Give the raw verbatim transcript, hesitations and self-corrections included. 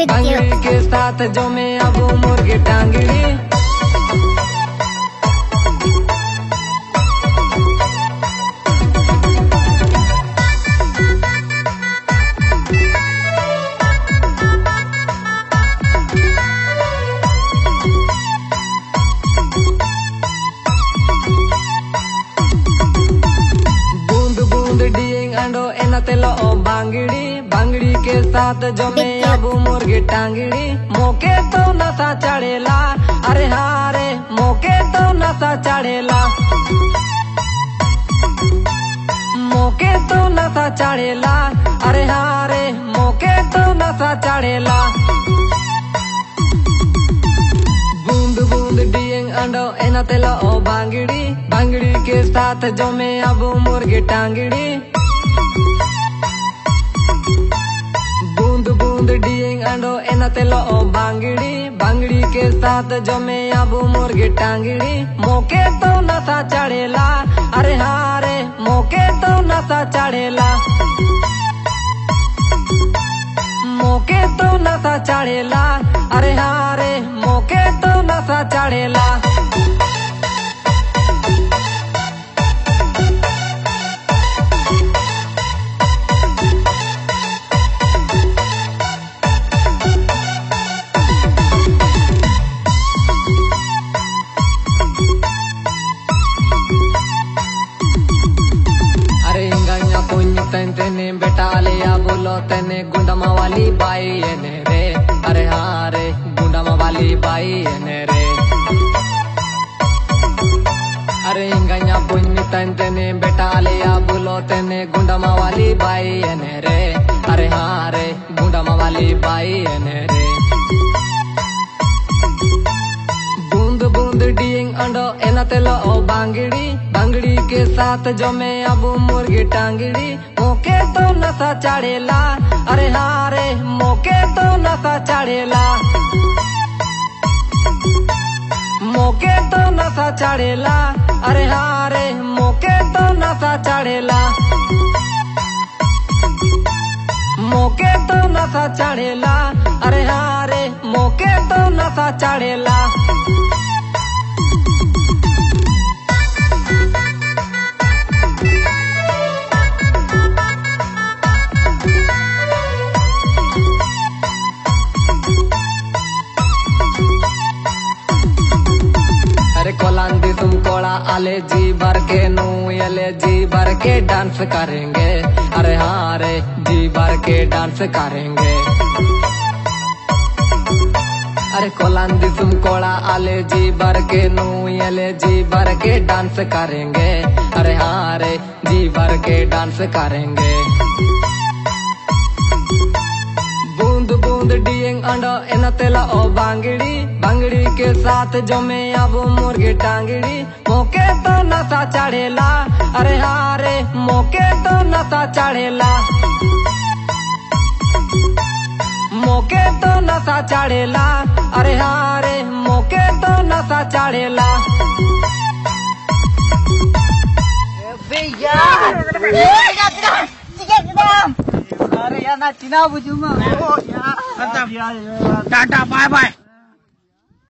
बांगड़ी के साथ जो मैं अब मुर्गी टांगड़ी। बांगड़ी बांगड़ी के साथ जो मैं अब मुर्गी टांगड़ी। मौके तो नशा चढ़ेला, अरे हारे मौके तो नशा चढ़ेला। मौके तो नशा चढ़ेला, अरे हारे मौके तो नशा चढ़ेला। बूंद बूंद डिंग अंडो एना तेला ओ बांगड़ी। बांगड़ी के साथ जो मैं अब मुर्गी टांगड़ी। डिंग अंडो एना तेलो ओ बांगड़ी। बांगड़ी के साथ जो मैं अब मुर्गी टांगड़ी। मौके तो नशा चढ़ेला, अरे हारे मौके तो नशा चढ़ेला। मौके तो नशा चढ़ेला, अरे हारे मौके तो नशा चढ़ेला। तेने बेटा लिया बोलो तेने गुंडमा वाली बाई ने रे। अरे हाँ रे गुंडमा वाली बाई ने रे। अरे इंगया पुन्नी तन तेने बेटा लिया बोलो तेने गुंडमा वाली बाई ने रे। अरे हाँ रे गुंडमा वाली बाई ने रे। बूंद बूंद डिंग अंडो एना तेलो ओ बांगड़ी। बांगड़ी के साथ जो मैं अब मुर्गी टांगड़ी। मौके तो नशा चढ़ेला, अरे हारे मौके तो नशा चढ़ेला। मौके तो नशा चढ़ेला, अरे हारे मौके तो नशा चढ़ेला। मौके तो नशा चढ़ेला, अरे हारे मौके तो नशा चढ़ेला। कोलांदी तुम कोड़ा आले जी भर के नू यले जी भर के डांस करेंगे। अरे हाँ रे जी भर के डांस करेंगे। अरे कोलांदी तुम कोड़ा आले जी भर के नू यले जी भर के डांस करेंगे। अरे हाँ रे जी भर के डांस करेंगे। बूंद बूंद डिंग अंडो एना तेला ओ बांगड़ी। बांगड़ी के साथ जो मैं अब मुर्गी टांगड़ी। मौके तो नशा चढ़ेला, अरे हारे मौके तो नशा चढ़ेला। मौके तो नशा चढ़ेला, अरे हारे मौके तो नशा चढ़ेला। अरे यार ना चिना बुझूंगा। Tata bye by.